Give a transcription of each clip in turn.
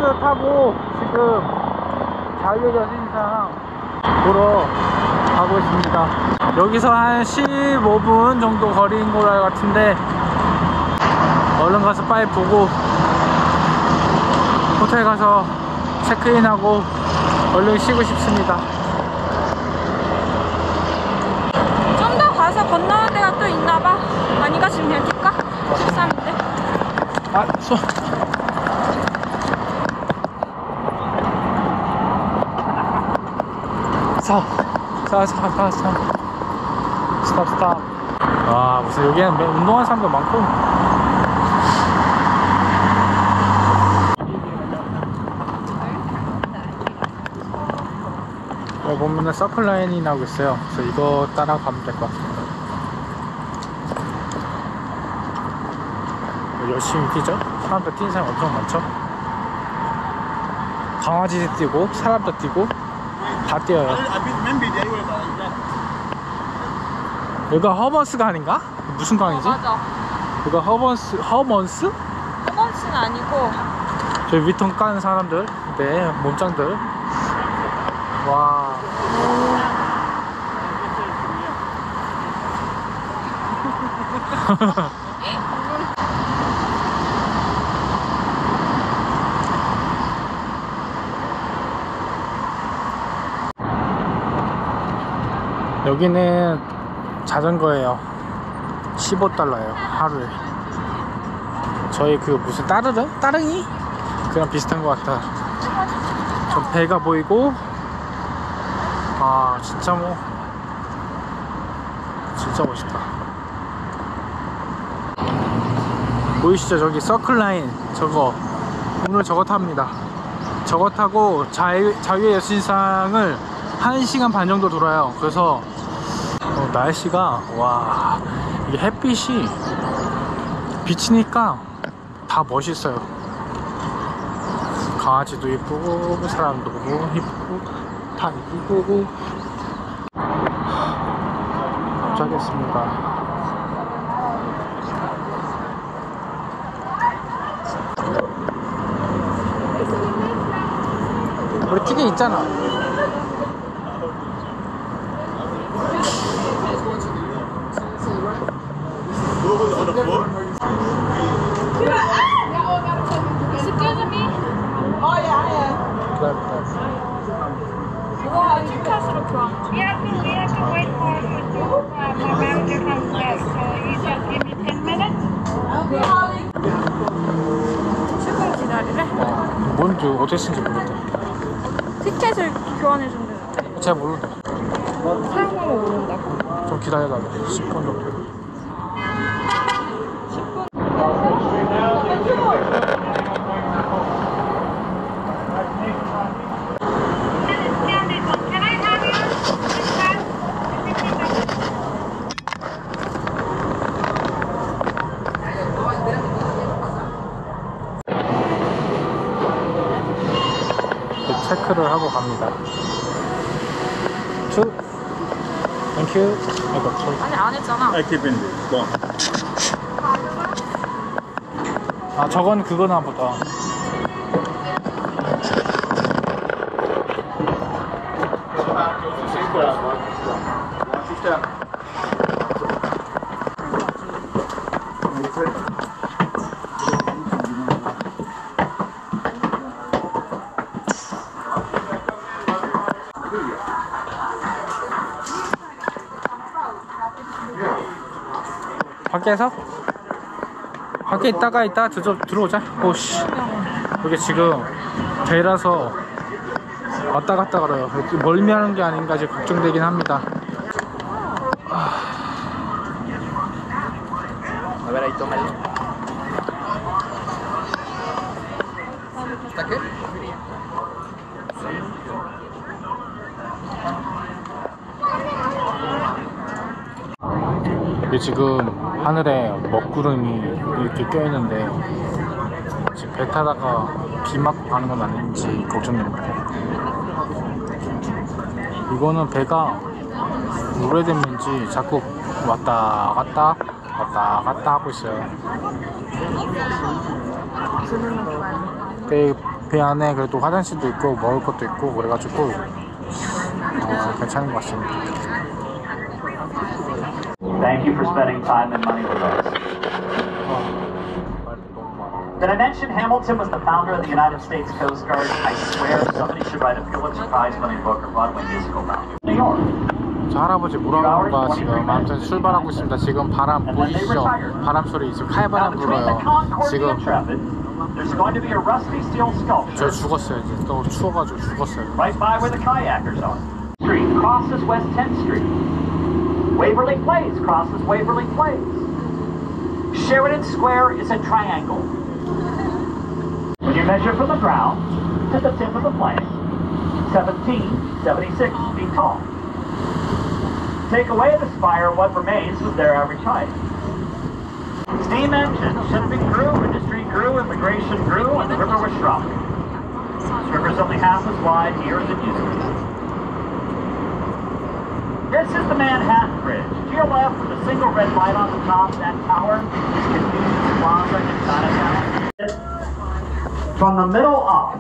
타고 지금 자유의 여신상 보러 가고 있습니다. 여기서 한 15분 정도 거리인 것 같은데 얼른 가서 빨리 보고 호텔 가서 체크인하고 얼른 쉬고 싶습니다. 좀 더 가서 건너는 데가 또 있나봐. 아니가 지금 여기일까? 13인데. 아, 손. 스탑. 와, 무슨 여기는 운동하는 사람도 많고. 여기 보면은 서클 라인이 나오고 있어요. 그래서 이거 따라가면 될 것 같습니다. 열심히 뛰죠? 사람들 뛰는 사람 엄청 많죠? 강아지도 뛰고 사람도 뛰고 다 뛰어요. 여기가 허먼스가 아닌가? 무슨 강이지? 맞아. 여기가 허먼스? 허먼스는 아니고 저 위통 까는 사람들, 네, 몸짱들. 와. 여기는 자전거예요. 15달러예요 하루에. 저희 그 무슨 따릉이? 그랑 비슷한 것 같아. 저 배가 보이고, 아 진짜 진짜 멋있다. 보이시죠? 저기 서클라인 저거 오늘 저거 탑니다. 저거 타고 자유의 여신상을 1시간 반 정도 돌아요. 그래서 날씨가 와, 이게 햇빛이 비치니까 다 멋있어요. 강아지도 이쁘고 사람도 이쁘고 다 이쁘고. 도착했습니다. 우리 티켓 있잖아. Excuse me. 티켓으로 교환. We have to wait for my manager comes back, so you just give me 10 minutes. 10분 기다리래? 뭔지 어떻게 쓰는지 모르겠다. 티켓을 교환해준다는데. 제가 모르는데. 사용방법 모른다고? 좀 기다려달래. 10분 정도. Can I have you? 체크를 하고 갑니다. 땡큐. 아니 안 했잖아. I keep in this. Go. 아 저건 그거나 보다. 밖에 있다가 이따 들어오자. 오씨, 이게 지금 배라서 왔다 갔다 걸어요. 멀미하는 게 아닌가 지금 걱정되긴 합니다. 이게 지금 하늘에 먹구름이 이렇게 껴있는데 지금 배 타다가 비 맞고 가는 건 아닌지 걱정됩니다. 이거는 배가 오래됐는지 자꾸 왔다 갔다 하고 있어요. 배 안에 그래도 화장실도 있고 먹을 것도 있고 그래가지고 괜찮은 것 같습니다. Thank you for spending time and money with us. Did I mention Hamilton was the founder of the United States Coast Guard? I swear somebody should write a Pulitzer Prize-winning book or Broadway musical about it. New York. 저 할아버지 뭐라고 봐 지금. 아무튼 출발하고 있습니다. 지금 바람 보이시죠? 바람 소리 지금 칼바람 불어요. 지금 There's going to be a rusty steel sculpture. 저 죽었어요. 이제 또 추워가지고 죽었어요. Right by where the kayakers are. Street crosses West 10th Street. Waverly Place crosses Waverly Place. Sheridan Square is a triangle. When you measure from the ground to the tip of the plane, 1776 feet tall. Take away the spire, what remains was their average height. Steam engine, shipping grew, industry grew, immigration grew, and the river was shrunk. This river's only half as wide here as it used to be. This is the Manhattan Bridge. To your left, with a single red light on the top, that tower is Confucius Plaza in Chinatown. From the middle up,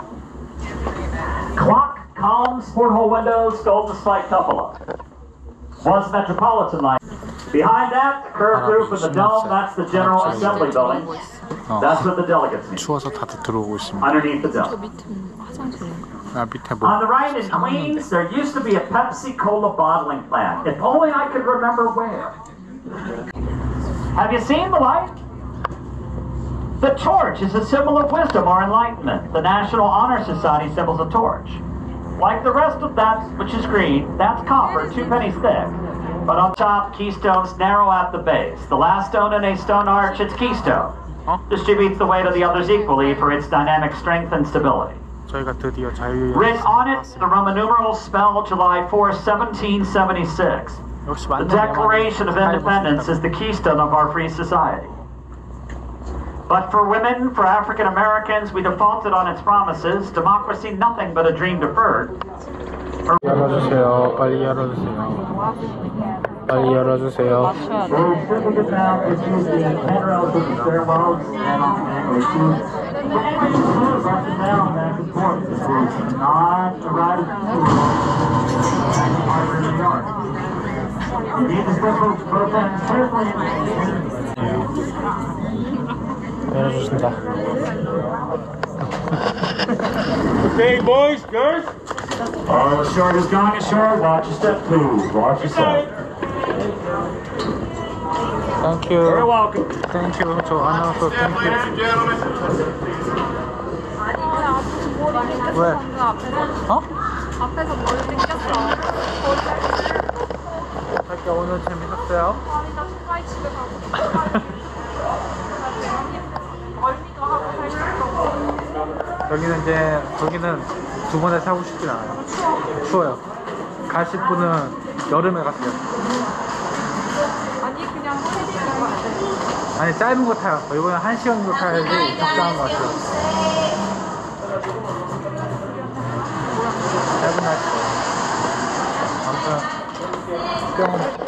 clock, columns, porthole windows, golden spike cupola. Was Metropolitan Line. Behind that, the curved roof and the dome, that's the General Assembly Building. That's what the delegates need. 추워서 다들 들어오고 있습니다. Underneath the dome. 밑에 뭐 On the right in Queens, there used to be a Pepsi-Cola bottling plant. If only I could remember where. Have you seen the light? The torch is a symbol of wisdom or enlightenment. The National Honor Society symbol's a torch. Like the rest of that, which is green, that's copper, 2 pennies thick. But on top, keystones narrow at the base. The last stone in a stone arch, its keystone, distributes the weight of the others equally for its dynamic strength and stability. 저희가 드디어 자유의 Written on it, the Roman numerals spell July 4, 1776. 역시 The 맞네. Declaration of Independence is the keystone of our free society. But for women, for African Americans, we defaulted on its promises. Democracy, nothing but a dream deferred. 열어주세요. 빨리 열어주세요. 빨리 열어주세요. 열어주신다. Okay, boys, girls. Short is going ashore. Watch your step, please. Watch your step. Thank you. You're welcome. Thank you. 저 아나운서 thank you. Ladies and gentlemen. 왜? 어? 앞에서 머리 땡겼어. 자기야 오늘 재밌었어요? 아니 나 빨리 집에 가고 싶어. 멀미도 하고 살고 여기는 이제 거기는 두 번에 사고 싶진 않아요. 추워요. 가실 분은 여름에 갔어요. 아니 그냥 헤딩을 가야 돼. 아니 짧은 거 타요. 이번엔 1시간 정도 타야지 적당한 것 같아요. 짧은 날 거예요. 아무튼 뿅.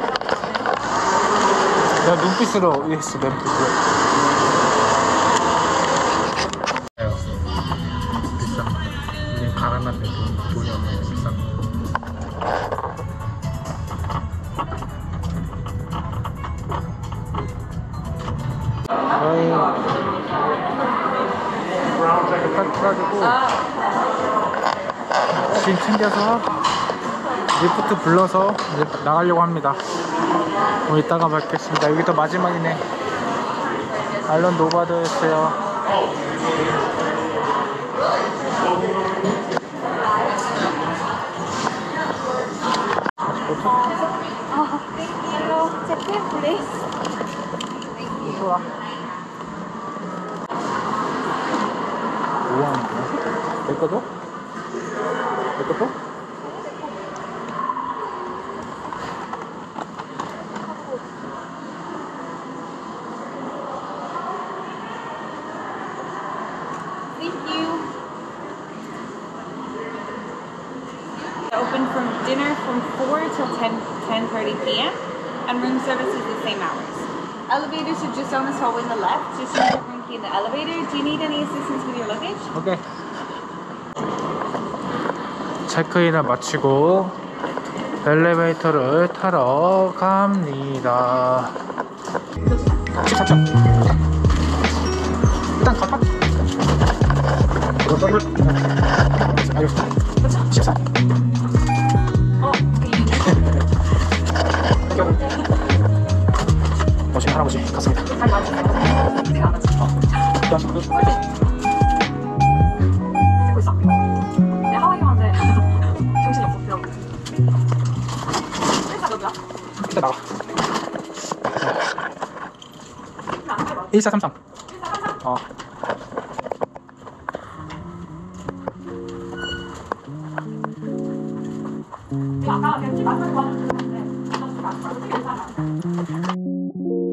내가 눈빛으로 했어. 눈빛으로. 비싸. 우리 가라는데 돈이 없는데 비싼 거. 저희 가지고 짐 챙겨서 리프트 불러서 이제 나가려고 합니다. 이따가 뵙겠습니다. 여기 또 마지막이네. 아일랜드 노바드였어요. check-in please. 좋아. 뭐하는 거야? 내 거죠? 내 거죠? Thank you. Open from dinner from 4 till 10:30 p.m. and room service is the same hours. Elevators are just down this hallway on the left. Just use your room key in the elevator. Do you need any assistance with your luggage? 오케이. 체크인을 마치고 엘리베이터를 타러 갑니다. 14층. 일단 갈까? 아유, 14. 멋진 할아버지 갔습니다. 일단 나와. 1433. 아까 벤치 맞는 거 같은데.